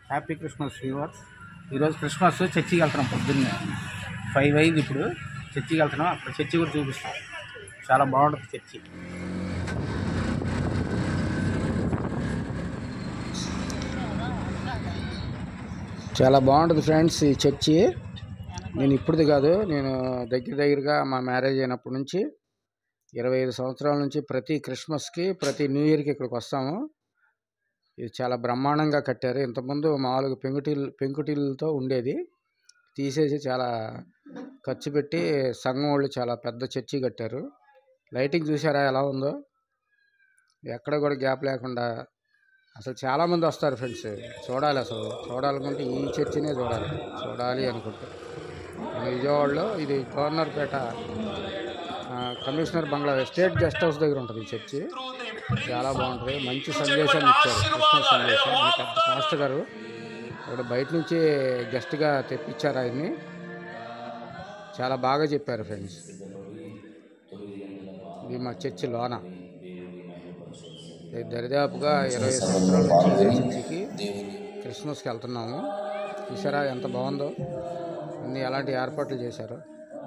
Happy Christmas viewers. ఈరోజు Christmas చర్చికి వెళ్తున్నాం. పొద్దున్నే 5 అయింది. ఇప్పుడు చర్చికి వెళ్తున్నాం. అక్కడ చర్చి కూడా చూపిస్తాం. చాలా బాగుంటుంది చర్చి. చాలా బాగుంటుంది ఫ్రెండ్స్ ఈ చర్చి. నేను ఇప్పుడుది కాదు, నేను దగ్గరగా మా మ్యారేజ్ అయినప్పటి నుంచి 25 సంవత్సరాల నుంచి ప్రతి క్రిస్మస్కి ప్రతి న్యూ ఇయర్కి ఇక్కడికి వస్తాము. ఇది చాలా బ్రహ్మాండంగా కట్టారు. ఇంతకుముందు మామూలుగా పెంకుటిల్లతో ఉండేది, తీసేసి చాలా ఖర్చు పెట్టి సంఘం వాళ్ళు చాలా పెద్ద చర్చి కట్టారు. లైటింగ్ చూసారా ఎలా ఉందో, ఎక్కడ కూడా గ్యాప్ లేకుండా. అసలు చాలామంది వస్తారు ఫ్రెండ్స్ చూడాలి. అసలు చూడాలనుకుంటే ఈ చర్చినే చూడాలి అనుకుంటే. విజయవాడలో ఇది గవర్నర్పేట కమిషనర్ బంగ్లా స్టేట్ గెస్ట్ హౌస్ దగ్గర ఉంటుంది ఈ చర్చి. చాలా బాగుంటుంది. మంచి సందేశాన్ని ఇచ్చారు, క్రిస్మస్ సందేశం. పెద్ద పాస్టర్ గారు ఇక్కడ బయట నుంచి గెస్ట్గా తెప్పించారు ఆయన్ని. చాలా బాగా చెప్పారు ఫ్రెండ్స్. ఇది మా చర్చి లోన. దరిదాపుగా 20 సంవత్సరాల నుంచి ఇదే చర్చికి క్రిస్మస్కి వెళ్తున్నాము. చూసారా ఎంత బాగుందో, అన్నీ ఎలాంటి ఏర్పాట్లు చేశారు.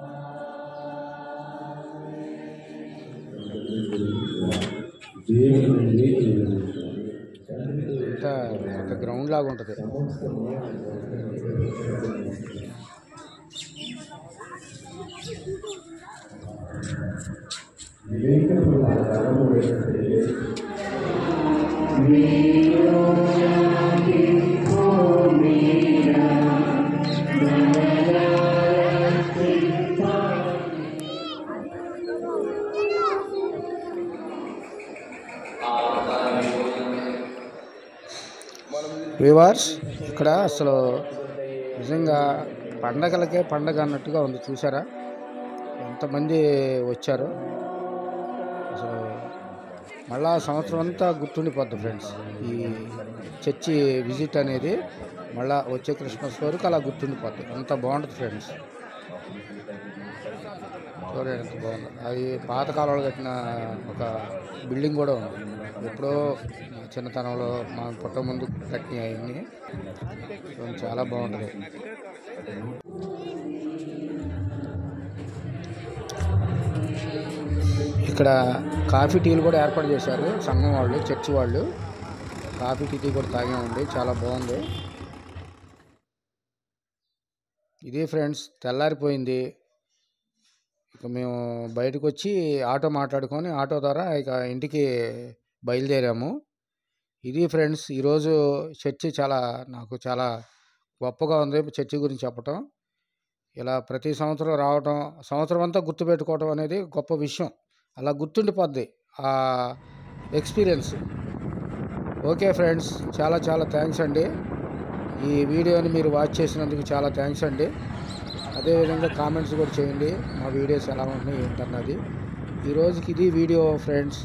ఇంత ఒక గ్రౌండ్ లాగా ఉంటుంది. వ్యూవర్స్, ఇక్కడ అసలు నిజంగా పండగలకే పండగ అన్నట్టుగా ఉంది. చూసారా ఎంతమంది వచ్చారు. అసలు మళ్ళా సంవత్సరం అంతా గుర్తుండిపోద్ది ఫ్రెండ్స్. ఈ చర్చి విజిట్ అనేది మళ్ళా వచ్చే క్రిస్మస్ వరకు అలా గుర్తుండిపోద్ది. అంత బాగుంటుంది ఫ్రెండ్స్. చూడండి ఎంత బాగుంది. అది పాతకాలంలో కట్టిన ఒక బిల్డింగ్ కూడా ఉంది. ఎప్పుడో చిన్నతనంలో మా పుట్ట ముందు కట్టిన అవన్నీ. చాలా బాగుంటుంది. ఇక్కడ కాఫీ టీలు కూడా ఏర్పాటు చేశారు సంఘం వాళ్ళు, చర్చి వాళ్ళు. కాఫీ టీ కూడా తాగామండి, చాలా బాగుంది. ఇది ఫ్రెండ్స్, తెల్లారిపోయింది. ఇక మేము బయటకు వచ్చి ఆటో మాట్లాడుకొని ఆటో ద్వారా ఇక ఇంటికి బయలుదేరాము. ఇది ఫ్రెండ్స్ ఈరోజు చర్చి. నాకు చాలా గొప్పగా ఉంది చర్చి గురించి చెప్పటం. ఇలా ప్రతి సంవత్సరం రావటం, సంవత్సరం అంతా గుర్తుపెట్టుకోవటం అనేది గొప్ప విషయం. అలా గుర్తుండిపోద్ది ఆ ఎక్స్పీరియన్స్. ఓకే ఫ్రెండ్స్, చాలా థ్యాంక్స్ అండి. ఈ వీడియోని మీరు వాచ్ చేసినందుకు చాలా థ్యాంక్స్ అండి. అదేవిధంగా కామెంట్స్ కూడా చేయండి, మా వీడియోస్ ఎలా ఉన్నాయి ఏంటన్నది. ఈరోజుకి ఇది వీడియో ఫ్రెండ్స్.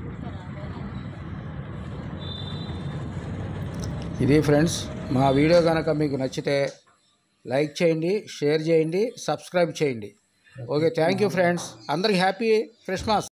ఇది ఫ్రెండ్స్, మా వీడియో కనుక మీకు నచ్చితే లైక్ చేయండి, షేర్ చేయండి, సబ్స్క్రైబ్ చేయండి. Okay, thank you friends. అందరికీ హ్యాపీ క్రిస్మస్.